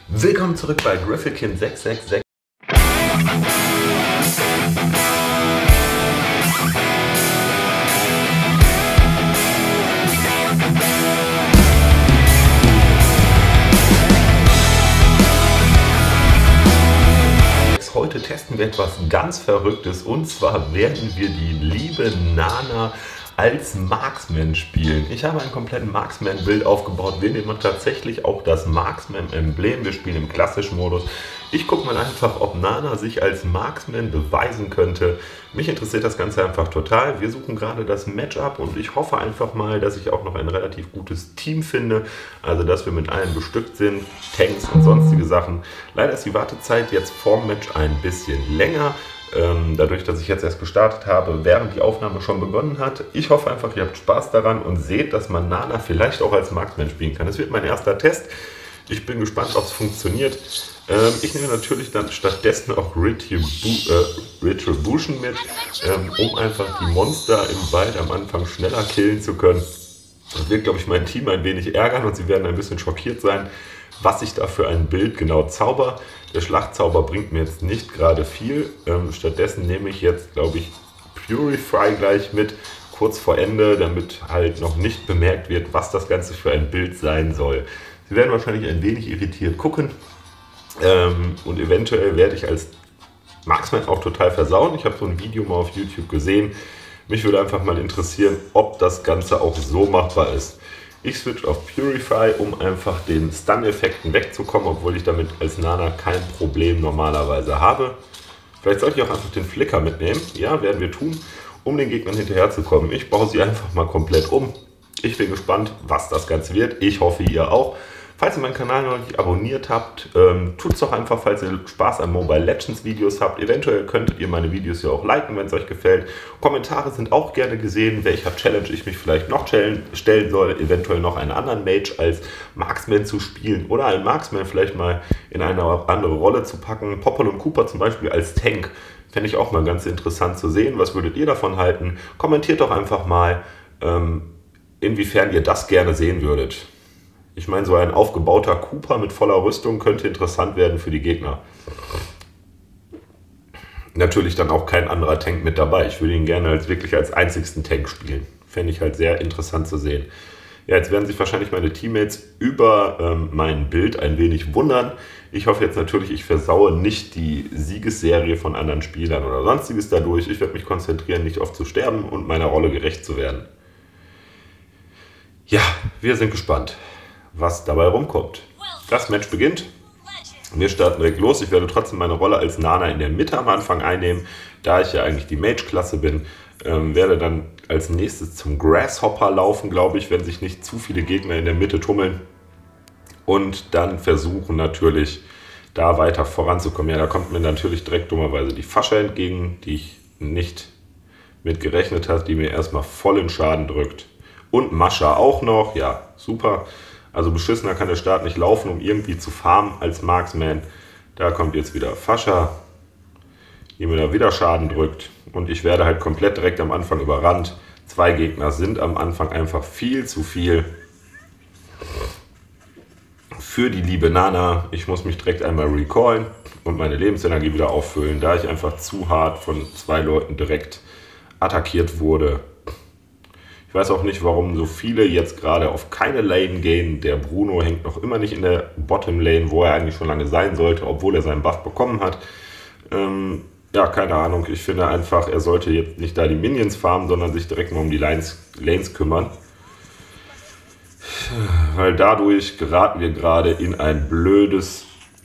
Willkommen zurück bei Griffelkind 666. Heute testen wir etwas ganz Verrücktes, und zwar werden wir die liebe Nana als Marksman spielen. Ich habe einen kompletten Marksman-Bild aufgebaut. Wir nehmen tatsächlich auch das Marksman-Emblem. Wir spielen im klassischen Modus. Ich gucke mal einfach, ob Nana sich als Marksman beweisen könnte. Mich interessiert das Ganze einfach total. Wir suchen gerade das Matchup und ich hoffe einfach mal, dass ich auch noch ein relativ gutes Team finde. Also, dass wir mit allen bestückt sind, Tanks und sonstige Sachen. Leider ist die Wartezeit jetzt vorm Match ein bisschen länger. Dadurch, dass ich jetzt erst gestartet habe, während die Aufnahme schon begonnen hat. Ich hoffe einfach, ihr habt Spaß daran und seht, dass man Nana vielleicht auch als Marksman spielen kann. Es wird mein erster Test. Ich bin gespannt, ob es funktioniert. Ich nehme natürlich dann stattdessen auch Retribution mit, um einfach die Monster im Wald am Anfang schneller killen zu können. Das wird, glaube ich, mein Team ein wenig ärgern und sie werden ein bisschen schockiert sein, was ich da für ein Bild genau zauber. Der Schlachtzauber bringt mir jetzt nicht gerade viel. Stattdessen nehme ich jetzt, glaube ich, Purify gleich mit, kurz vor Ende, damit halt noch nicht bemerkt wird, was das Ganze für ein Bild sein soll. Sie werden wahrscheinlich ein wenig irritiert gucken und eventuell werde ich als Marksman auch total versauen. Ich habe so ein Video mal auf YouTube gesehen. Mich würde einfach mal interessieren, ob das Ganze auch so machbar ist. Ich switch auf Purify, um einfach den Stun-Effekten wegzukommen, obwohl ich damit als Nana kein Problem normalerweise habe. Vielleicht sollte ich auch einfach den Flicker mitnehmen. Ja, werden wir tun, um den Gegnern hinterherzukommen. Ich baue sie einfach mal komplett um. Ich bin gespannt, was das Ganze wird. Ich hoffe, ihr auch. Falls ihr meinen Kanal noch nicht abonniert habt, tut es doch einfach, falls ihr Spaß an Mobile Legends Videos habt. Eventuell könntet ihr meine Videos ja auch liken, wenn es euch gefällt. Kommentare sind auch gerne gesehen, welcher Challenge ich mich vielleicht noch stellen soll. Eventuell noch einen anderen Mage als Marksman zu spielen oder einen Marksman vielleicht mal in eine andere Rolle zu packen. Popol und Cooper zum Beispiel als Tank fände ich auch mal ganz interessant zu sehen. Was würdet ihr davon halten? Kommentiert doch einfach mal, inwiefern ihr das gerne sehen würdet. Ich meine, so ein aufgebauter Cooper mit voller Rüstung könnte interessant werden für die Gegner. Natürlich dann auch kein anderer Tank mit dabei. Ich würde ihn gerne wirklich als einzigsten Tank spielen. Fände ich halt sehr interessant zu sehen. Ja, jetzt werden sich wahrscheinlich meine Teammates über mein Bild ein wenig wundern. Ich hoffe jetzt natürlich, ich versaue nicht die Siegesserie von anderen Spielern oder sonstiges dadurch. Ich werde mich konzentrieren, nicht oft zu sterben und meiner Rolle gerecht zu werden. Ja, wir sind gespannt, was dabei rumkommt. Das Match beginnt. Wir starten direkt los. Ich werde trotzdem meine Rolle als Nana in der Mitte am Anfang einnehmen, da ich ja eigentlich die Mage-Klasse bin. Werde dann als nächstes zum Grasshopper laufen, glaube ich, wenn sich nicht zu viele Gegner in der Mitte tummeln. Und dann versuchen natürlich, da weiter voranzukommen. Ja, da kommt mir natürlich direkt dummerweise die Fasche entgegen, die ich nicht mit gerechnet habe, die mir erstmal vollen Schaden drückt. Und Mascha auch noch. Ja, super. Also beschissener kann der Start nicht laufen, um irgendwie zu farmen als Marksman. Da kommt jetzt wieder Fascha, die mir da wieder Schaden drückt. Und ich werde halt komplett direkt am Anfang überrannt. 2 Gegner sind am Anfang einfach viel zu viel für die liebe Nana. Ich muss mich direkt einmal recallen und meine Lebensenergie wieder auffüllen, da ich einfach zu hart von 2 Leuten direkt attackiert wurde. Ich weiß auch nicht, warum so viele jetzt gerade auf keine Lane gehen. Der Bruno hängt noch immer nicht in der Bottom Lane, wo er eigentlich schon lange sein sollte, obwohl er seinen Buff bekommen hat. Ja, keine Ahnung. Ich finde einfach, er sollte jetzt nicht da die Minions farmen, sondern sich direkt mal um die Lanes kümmern. Weil dadurch geraten wir gerade in ein blödes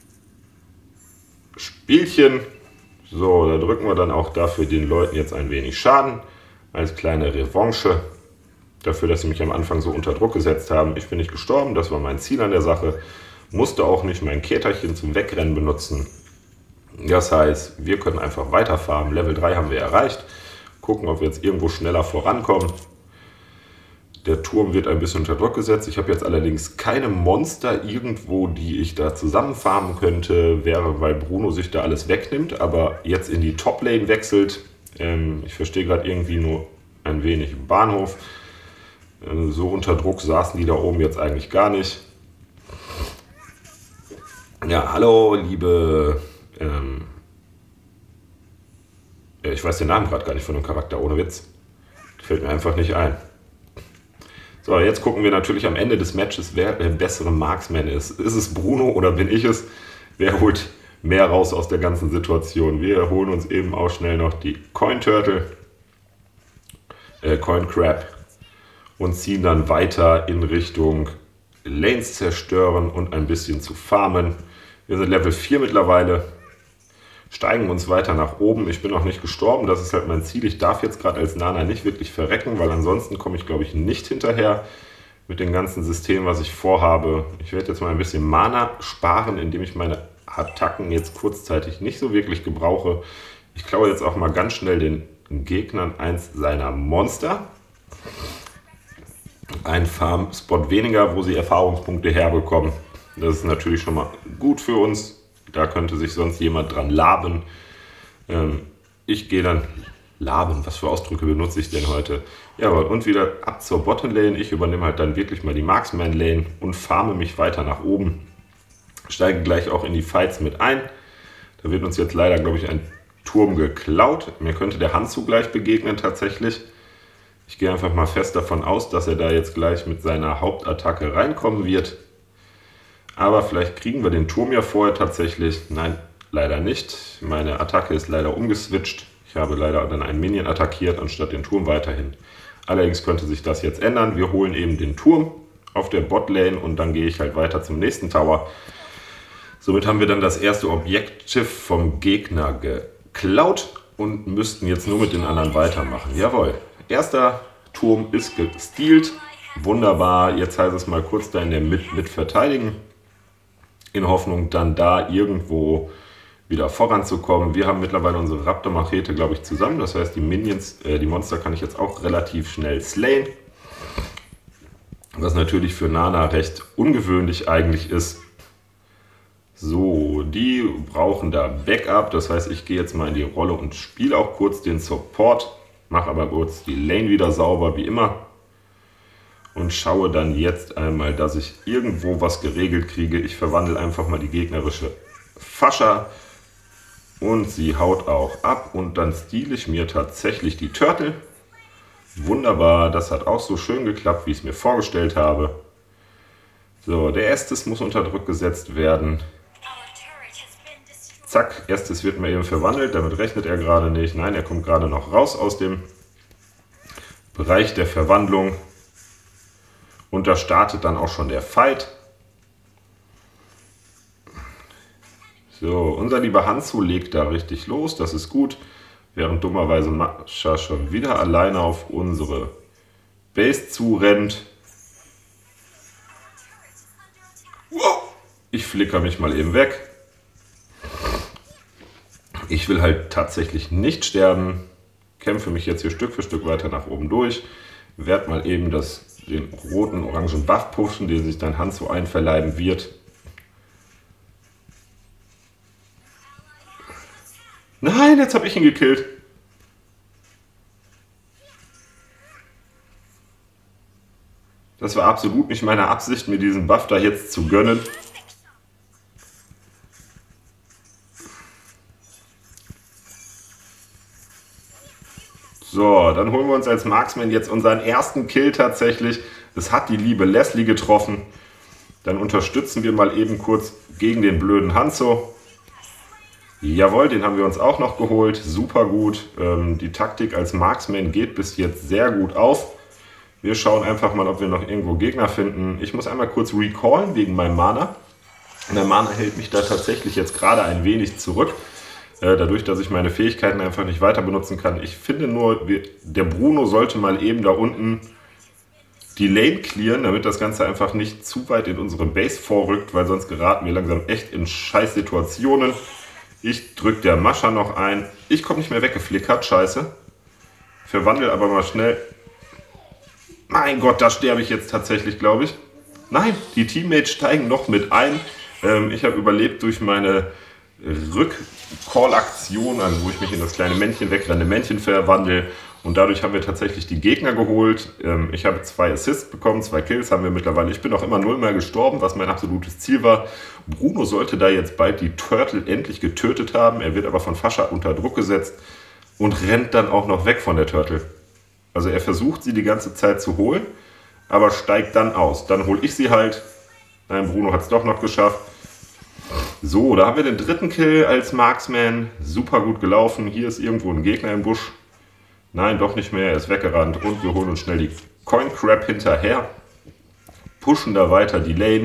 Spielchen. So, da drücken wir dann auch dafür den Leuten jetzt ein wenig Schaden. Als kleine Revanche. Dafür, dass sie mich am Anfang so unter Druck gesetzt haben. Ich bin nicht gestorben, das war mein Ziel an der Sache. Musste auch nicht mein Käterchen zum Wegrennen benutzen. Das heißt, wir können einfach weiter farmen. Level 3 haben wir erreicht. Gucken, ob wir jetzt irgendwo schneller vorankommen. Der Turm wird ein bisschen unter Druck gesetzt. Ich habe jetzt allerdings keine Monster irgendwo, die ich da zusammen farmen könnte. Wäre, weil Bruno sich da alles wegnimmt, aber jetzt in die Top-Lane wechselt. Ich verstehe gerade irgendwie nur ein wenig im Bahnhof. So unter Druck saßen die da oben jetzt eigentlich gar nicht. Ja, hallo, liebe... ich weiß den Namen gerade gar nicht von dem Charakter, ohne Witz. Fällt mir einfach nicht ein. So, jetzt gucken wir natürlich am Ende des Matches, wer der bessere Marksman ist. Ist es Bruno oder bin ich es? Wer holt mehr raus aus der ganzen Situation? Wir holen uns eben auch schnell noch die Coin Crab und ziehen dann weiter in Richtung Lanes zerstören und ein bisschen zu farmen. Wir sind Level 4 mittlerweile, steigen uns weiter nach oben. Ich bin noch nicht gestorben, das ist halt mein Ziel. Ich darf jetzt gerade als Nana nicht wirklich verrecken, weil ansonsten komme ich, glaube ich, nicht hinterher mit dem ganzen System, was ich vorhabe. Ich werde jetzt mal ein bisschen Mana sparen, indem ich meine Attacken jetzt kurzzeitig nicht so wirklich gebrauche. Ich klaue jetzt auch mal ganz schnell den Gegnern eins seiner Monster. Ein Farm-Spot weniger, wo sie Erfahrungspunkte herbekommen. Das ist natürlich schon mal gut für uns. Da könnte sich sonst jemand dran laben. Ich gehe dann laben. Was für Ausdrücke benutze ich denn heute? Jawohl, und wieder ab zur Bottom Lane. Ich übernehme halt dann wirklich mal die Marksman Lane und farme mich weiter nach oben. Steige gleich auch in die Fights mit ein. Da wird uns jetzt leider, glaube ich, ein Turm geklaut. Mir könnte der Hanzo gleich begegnen tatsächlich. Ich gehe einfach mal fest davon aus, dass er da jetzt gleich mit seiner Hauptattacke reinkommen wird. Aber vielleicht kriegen wir den Turm ja vorher tatsächlich. Nein, leider nicht. Meine Attacke ist leider umgeswitcht. Ich habe leider dann einen Minion attackiert, anstatt den Turm weiterhin. Allerdings könnte sich das jetzt ändern. Wir holen eben den Turm auf der Botlane und dann gehe ich halt weiter zum nächsten Tower. Somit haben wir dann das erste Objective vom Gegner geklaut und müssten jetzt nur mit den anderen weitermachen. Jawohl. Erster Turm ist gestealt. Wunderbar. Jetzt heißt es mal kurz da in der Mitte mit verteidigen. In Hoffnung, dann da irgendwo wieder voranzukommen. Wir haben mittlerweile unsere Raptor-Machete, glaube ich, zusammen. Das heißt, die Monster kann ich jetzt auch relativ schnell slayen. Was natürlich für Nana recht ungewöhnlich eigentlich ist. So, die brauchen da Backup. Das heißt, ich gehe jetzt mal in die Rolle und spiele auch kurz den Support. Mache aber kurz die Lane wieder sauber, wie immer. Und schaue dann jetzt einmal, dass ich irgendwo was geregelt kriege. Ich verwandle einfach mal die gegnerische Fascha. Und sie haut auch ab. Und dann stehle ich mir tatsächlich die Turtle. Wunderbar, das hat auch so schön geklappt, wie ich es mir vorgestellt habe. So, der Estes muss unter Druck gesetzt werden. Zack, Estes wird mal eben verwandelt, damit rechnet er gerade nicht. Nein, er kommt gerade noch raus aus dem Bereich der Verwandlung. Und da startet dann auch schon der Fight. So, unser lieber Hanzo legt da richtig los, das ist gut. Während dummerweise Mascha schon wieder alleine auf unsere Base zurennt. Wow. Ich flicker mich mal eben weg. Ich will halt tatsächlich nicht sterben. Kämpfe mich jetzt hier Stück für Stück weiter nach oben durch. Werde mal eben den roten, orangen Buff pushen, den sich dann Hanzo einverleiben wird. Nein, jetzt habe ich ihn gekillt. Das war absolut nicht meine Absicht, mir diesen Buff da jetzt zu gönnen. So, dann holen wir uns als Marksman jetzt unseren ersten Kill tatsächlich. Es hat die liebe Leslie getroffen. Dann unterstützen wir mal eben kurz gegen den blöden Hanzo. Jawohl, den haben wir uns auch noch geholt. Super gut. Die Taktik als Marksman geht bis jetzt sehr gut auf. Wir schauen einfach mal, ob wir noch irgendwo Gegner finden. Ich muss einmal kurz recallen wegen meinem Mana. Der Mana hält mich da tatsächlich jetzt gerade ein wenig zurück. Dadurch, dass ich meine Fähigkeiten einfach nicht weiter benutzen kann. Ich finde nur, der Bruno sollte mal eben da unten die Lane clearen, damit das Ganze einfach nicht zu weit in unsere Base vorrückt, weil sonst geraten wir langsam echt in scheiß Situationen. Ich drücke der Mascha noch ein. Ich komme nicht mehr weggeflickert, scheiße. Verwandle aber mal schnell. Mein Gott, da sterbe ich jetzt tatsächlich, glaube ich. Nein, die Teammates steigen noch mit ein. Ich habe überlebt durch meine Rückcall-Aktion, also wo ich mich in das kleine Männchen wegrenne, Männchen verwandle Und dadurch haben wir tatsächlich die Gegner geholt. Ich habe 2 Assists bekommen, 2 Kills haben wir mittlerweile. Ich bin auch immer 0-mal gestorben, was mein absolutes Ziel war. Bruno sollte da jetzt bald die Turtle endlich getötet haben. Er wird aber von Fascha unter Druck gesetzt und rennt dann auch noch weg von der Turtle. Also er versucht sie die ganze Zeit zu holen, aber steigt dann aus. Dann hole ich sie halt. Nein, Bruno hat es doch noch geschafft. So, da haben wir den 3. Kill als Marksman. Super gut gelaufen. Hier ist irgendwo ein Gegner im Busch. Nein, doch nicht mehr. Er ist weggerannt. Und wir holen uns schnell die Coin Crab hinterher. Pushen da weiter die Lane.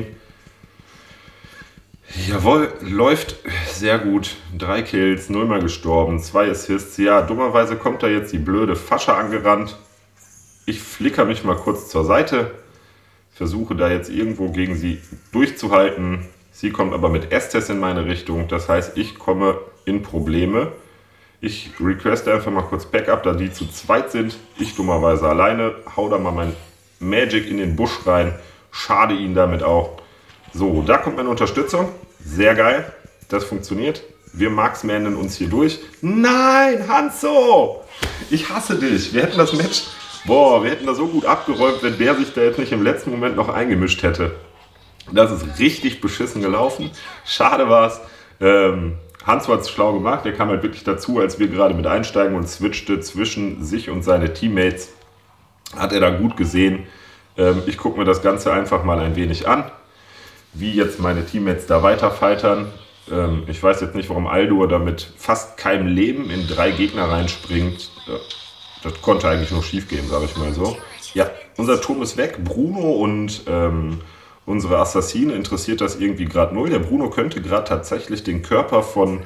Jawohl, läuft sehr gut. 3 Kills, 0-mal gestorben, 2 Assists. Ja, dummerweise kommt da jetzt die blöde Fascha angerannt. Ich flicker mich mal kurz zur Seite. Versuche da jetzt irgendwo gegen sie durchzuhalten. Sie kommt aber mit Estes in meine Richtung. Das heißt, ich komme in Probleme. Ich requeste einfach mal kurz Backup, da die zu zweit sind. Ich dummerweise alleine. Hau da mal mein Magic in den Busch rein. Schade ihn damit auch. So, da kommt meine Unterstützung. Sehr geil. Das funktioniert. Wir Marksmannen uns hier durch. Nein, Hanzo! Ich hasse dich. Wir hätten das Match... Boah, wir hätten das so gut abgeräumt, wenn der sich da jetzt nicht im letzten Moment noch eingemischt hätte. Das ist richtig beschissen gelaufen. Schade war es. Hanzo hat es schlau gemacht. Der kam halt wirklich dazu, als wir gerade mit einsteigen und switchte zwischen sich und seine Teammates. Hat er da gut gesehen. Ich gucke mir das Ganze einfach mal ein wenig an, wie jetzt meine Teammates da weiterfightern. Ich weiß jetzt nicht, warum Aldur da mit fast keinem Leben in 3 Gegner reinspringt. Das konnte eigentlich nur schief gehen, sage ich mal so. Ja, unser Turm ist weg. Bruno und unsere Assassine interessiert das irgendwie gerade null. Der Bruno könnte gerade tatsächlich den Körper von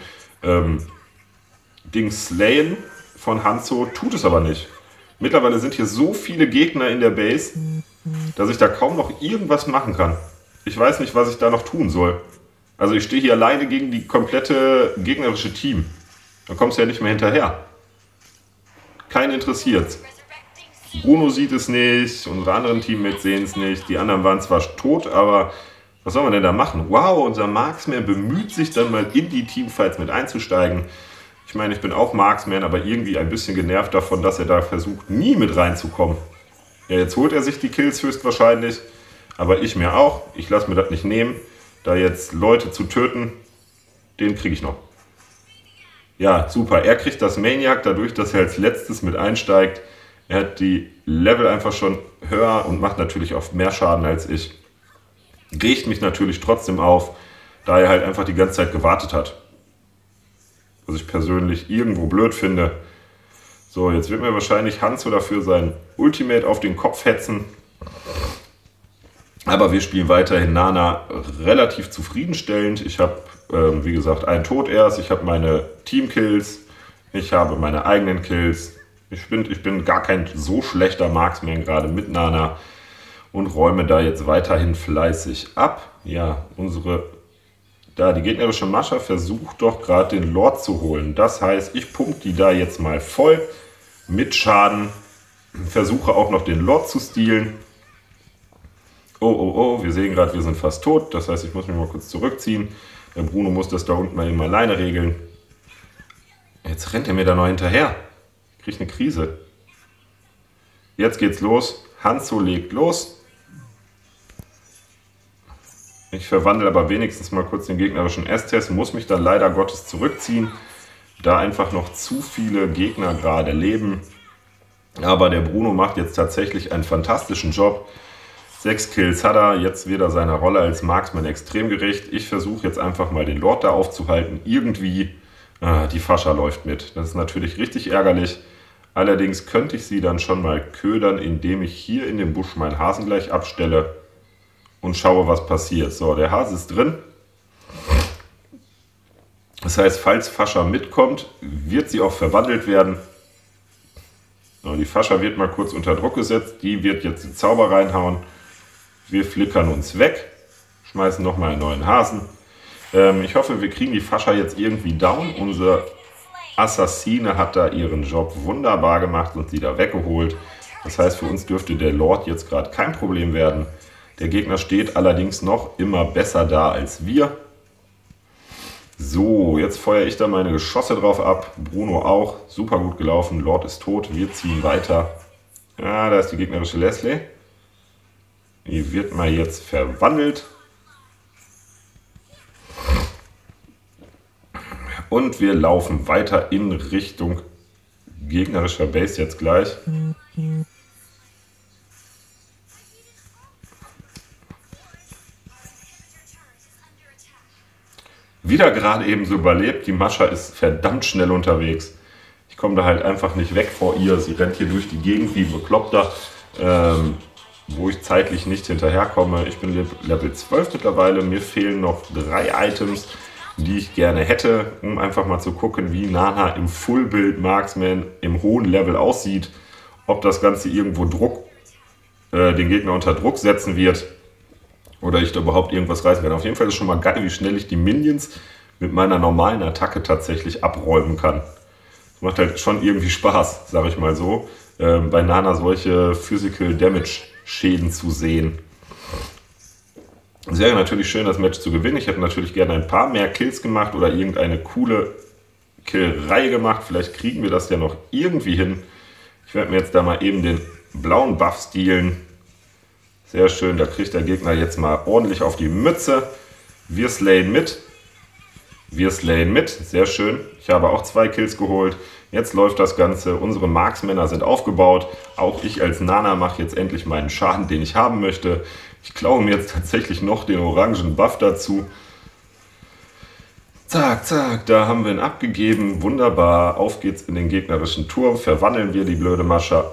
Dings slayen, von Hanzo, tut es aber nicht. Mittlerweile sind hier so viele Gegner in der Base, dass ich da kaum noch irgendwas machen kann. Ich weiß nicht, was ich da noch tun soll. Also ich stehe hier alleine gegen die komplette gegnerische Team. Da kommst du ja nicht mehr hinterher. Keinen interessiert's. Bruno sieht es nicht, unsere anderen Teammates sehen es nicht. Die anderen waren zwar tot, aber was soll man denn da machen? Wow, unser Marksman bemüht sich dann mal in die Teamfights mit einzusteigen. Ich meine, ich bin auch Marksman, aber irgendwie ein bisschen genervt davon, dass er da versucht, nie mit reinzukommen. Ja, jetzt holt er sich die Kills höchstwahrscheinlich, aber ich mir auch. Ich lasse mir das nicht nehmen, da jetzt Leute zu töten, den kriege ich noch. Ja, super. Er kriegt das Maniac dadurch, dass er als letztes mit einsteigt. Er hat die Level einfach schon höher und macht natürlich auch mehr Schaden als ich. Regt mich natürlich trotzdem auf, da er halt einfach die ganze Zeit gewartet hat. Was ich persönlich irgendwo blöd finde. So, jetzt wird mir wahrscheinlich Hanzo dafür sein Ultimate auf den Kopf hetzen. Aber wir spielen weiterhin Nana relativ zufriedenstellend. Ich habe, wie gesagt, einen Tod erst. Ich habe meine Teamkills. Ich habe meine eigenen Kills. Ich bin gar kein so schlechter Marksman gerade mit Nana. Und räume da jetzt weiterhin fleißig ab. Ja, die gegnerische Mascha versucht doch gerade den Lord zu holen. Das heißt, ich pumpe die da jetzt mal voll mit Schaden. Versuche auch noch den Lord zu stealen. Oh, wir sehen gerade, wir sind fast tot. Das heißt, ich muss mich mal kurz zurückziehen. Der Bruno muss das da unten mal eben alleine regeln. Jetzt rennt er mir da noch hinterher. Ich kriege eine Krise. Jetzt geht's los. Hanzo legt los. Ich verwandle aber wenigstens mal kurz den gegnerischen Estes. Muss mich dann leider Gottes zurückziehen, da einfach noch zu viele Gegner gerade leben. Aber der Bruno macht jetzt tatsächlich einen fantastischen Job. 6 Kills hat er, jetzt wieder seiner Rolle als Marksman extrem gerecht. Ich versuche jetzt einfach mal den Lord da aufzuhalten. Irgendwie, die Fascha läuft mit. Das ist natürlich richtig ärgerlich. Allerdings könnte ich sie dann schon mal ködern, indem ich hier in dem Busch meinen Hasen gleich abstelle und schaue, was passiert. So, der Hase ist drin. Das heißt, falls Fascha mitkommt, wird sie auch verwandelt werden. So, die Fascha wird mal kurz unter Druck gesetzt. Die wird jetzt den Zauber reinhauen. Wir flickern uns weg, schmeißen nochmal einen neuen Hasen. Ich hoffe, wir kriegen die Fascha jetzt irgendwie down. Unser Assassine hat da ihren Job wunderbar gemacht und sie da weggeholt. Das heißt, für uns dürfte der Lord jetzt gerade kein Problem werden. Der Gegner steht allerdings noch immer besser da als wir. So, jetzt feuere ich da meine Geschosse drauf ab. Bruno auch. Super gut gelaufen. Lord ist tot. Wir ziehen weiter. Ja, da ist die gegnerische Leslie. Die wird mal jetzt verwandelt. Und wir laufen weiter in Richtung gegnerischer Base jetzt gleich. Wieder gerade eben so überlebt. Die Mascha ist verdammt schnell unterwegs. Ich komme da halt einfach nicht weg vor ihr. Sie rennt hier durch die Gegend wie ein Bekloppter, wo ich zeitlich nicht hinterherkomme. Ich bin Level 12 mittlerweile. Mir fehlen noch 3 Items, die ich gerne hätte, um einfach mal zu gucken, wie Nana im Full-Build Marksman im hohen Level aussieht. Ob das Ganze irgendwo den Gegner unter Druck setzen wird. Oder ich da überhaupt irgendwas reißen kann. Auf jeden Fall ist es schon mal geil, wie schnell ich die Minions mit meiner normalen Attacke tatsächlich abräumen kann. Das macht halt schon irgendwie Spaß, sage ich mal so, bei Nana solche Physical Damage Schäden zu sehen. Es wäre natürlich schön, das Match zu gewinnen. Ich hätte natürlich gerne ein paar mehr Kills gemacht oder irgendeine coole Killreihe gemacht. Vielleicht kriegen wir das ja noch irgendwie hin. Ich werde mir jetzt da mal eben den blauen Buff stealen. Sehr schön, da kriegt der Gegner jetzt mal ordentlich auf die Mütze. Wir slayen mit. Wir slayen mit. Sehr schön. Ich habe auch 2 Kills geholt. Jetzt läuft das Ganze. Unsere Marksmänner sind aufgebaut. Auch ich als Nana mache jetzt endlich meinen Schaden, den ich haben möchte. Ich klaue mir jetzt tatsächlich noch den orangen Buff dazu. Zack, zack, da haben wir ihn abgegeben. Wunderbar. Auf geht's in den gegnerischen Turm. Verwandeln wir die blöde Mascha.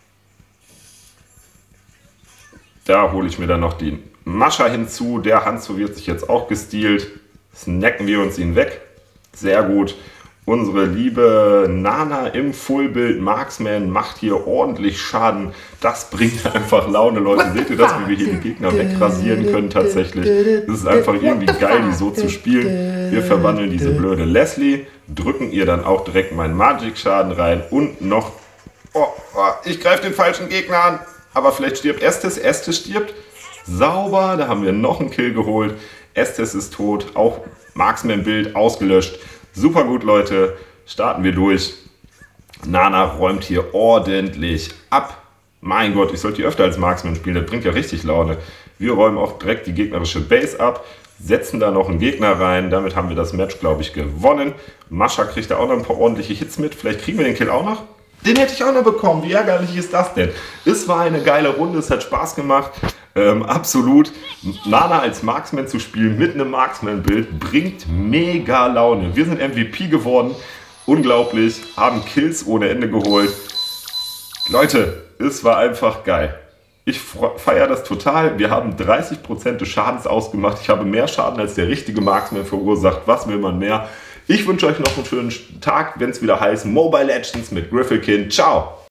Da hole ich mir dann noch die Mascha hinzu. Der Hanzo wird sich jetzt auch gestealt. Snacken wir uns ihn weg. Sehr gut. Unsere liebe Nana im Fullbild Marksman macht hier ordentlich Schaden. Das bringt einfach Laune, Leute. Seht ihr das, wie wir hier die Gegner wegrasieren können tatsächlich? Es ist einfach irgendwie geil, die so zu spielen. Wir verwandeln diese blöde Leslie, drücken ihr dann auch direkt meinen Magic-Schaden rein und noch... Oh, ich greife den falschen Gegner an. Aber vielleicht stirbt Estes. Estes stirbt. Sauber. Da haben wir noch einen Kill geholt. Estes ist tot. Auch Marksman-Bild ausgelöscht. Super gut, Leute. Starten wir durch. Nana räumt hier ordentlich ab. Mein Gott, ich sollte die öfter als Marksman spielen. Das bringt ja richtig Laune. Wir räumen auch direkt die gegnerische Base ab. Setzen da noch einen Gegner rein. Damit haben wir das Match, glaube ich, gewonnen. Mascha kriegt da auch noch ein paar ordentliche Hits mit. Vielleicht kriegen wir den Kill auch noch. Den hätte ich auch noch bekommen. Wie ärgerlich ist das denn? Es war eine geile Runde, es hat Spaß gemacht. Absolut. Nana als Marksman zu spielen mit einem Marksman-Bild bringt mega Laune. Wir sind MVP geworden. Unglaublich. Haben Kills ohne Ende geholt. Leute, es war einfach geil. Ich feiere das total. Wir haben 30% des Schadens ausgemacht. Ich habe mehr Schaden als der richtige Marksman verursacht. Was will man mehr? Ich wünsche euch noch einen schönen Tag, wenn es wieder heißt Mobile Legends mit Griffelkind. Ciao!